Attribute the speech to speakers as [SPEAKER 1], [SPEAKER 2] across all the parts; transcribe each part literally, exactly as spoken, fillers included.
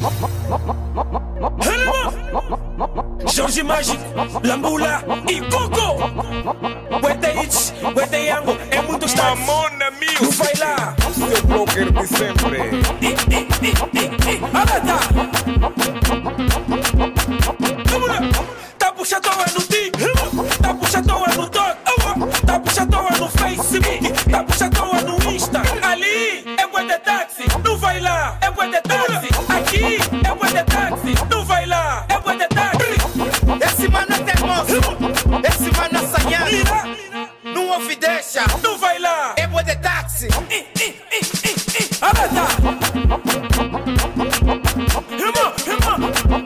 [SPEAKER 1] Jorge Mágico, Lambula e Coco. Wete Hits, Wete Yango, é muito style.
[SPEAKER 2] Mamona Music,
[SPEAKER 1] não vai lá.
[SPEAKER 2] seu blocker de sempre.
[SPEAKER 1] Alata. Vamos lá. Tá puxado no Tik, tá puxado no Dog, tá puxado no Facebook, tá puxado no Insta. Ali é bué de táxi, não vai lá. É bué de táxi. Aqui é bué de táxi, não vai lá. É bué de táxi.
[SPEAKER 3] Esse mano é teimoso, esse mano é assanhado. Não ouve e deixa,
[SPEAKER 1] não vai lá.
[SPEAKER 3] É bué de táxi.
[SPEAKER 1] Alata. Irmão, irmão.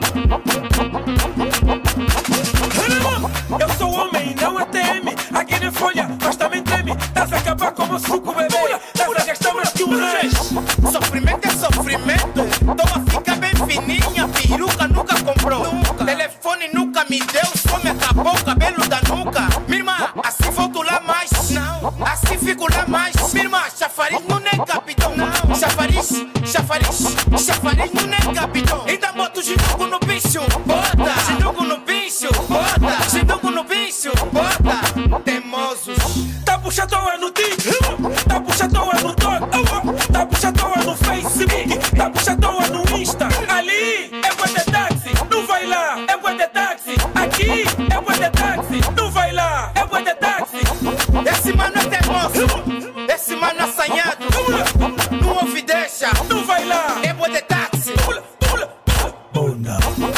[SPEAKER 1] Eu sou homem, não é T M. Aqui nem folha, mas também treme. Tás a acabar como suco, bebê. Tás a gastar mais que um reis.
[SPEAKER 3] Sofrimento é sofrimento. Toma, fica bem fininha. Peruca nunca comprou, nunca. Telefone nunca me deu. Só me acabou o cabelo da nuca. Minha irmã, assim volto lá mais. Não, assim fico lá mais. Minha irmã, chafariz não é capitão. Não, chafariz, chafariz, chafariz não é capitão. Ainda boto ginugo no bicho, bota. Ginugo no bicho, bota. Ginugo no bicho, bota. Teimosos.
[SPEAKER 1] Tá puxado no Tik, tá puxado no Dog, tá puxado no Facebook, tá puxado no Insta. Ali é bué de táxi, não vai lá. É bué de táxi. Aqui é bué de táxi, não vai lá. É bué de táxi.
[SPEAKER 3] Esse mano é teimoso, esse mano é assanhado. Não ouve e deixa,
[SPEAKER 1] não vai lá.
[SPEAKER 3] É bué de táxi.
[SPEAKER 1] Oh não.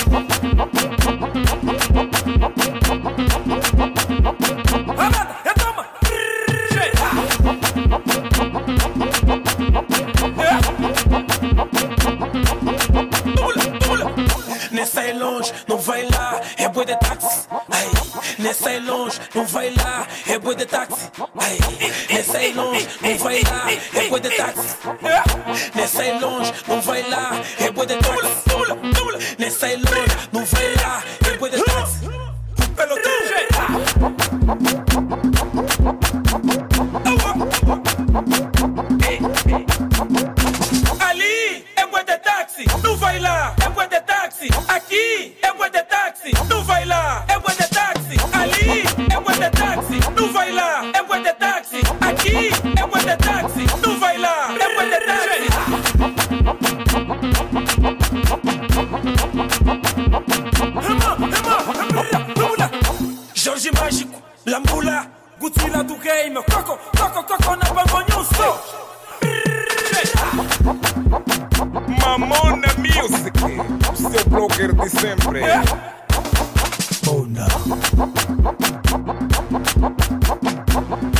[SPEAKER 1] Alada, retoma. Nem sai longe, não vai lá, é boi de táxi. Ai, nem sai longe, não vai lá, é boi de táxi. Ai, nem sai longe, não vai lá, é boi de táxi. Nem sai longe, não vai lá, é boi de táxi. Nem sai longe, não vai lá, é boi de táxi. Pelotão. Ali é bué de táxi, não vai lá. É bué de táxi. Aqui é bué de táxi, não vai lá. É bué de táxi. Ali é bué de táxi, não vai lá. É bué de táxi. Aqui é bué de táxi, não vai lá. É bué de táxi. Jorge Mágico, Lambula, Godzilla do game. Coco, coco, coco na Bambonhuso.
[SPEAKER 2] Mamona Music, seu blocker de sempre.
[SPEAKER 1] Oh não.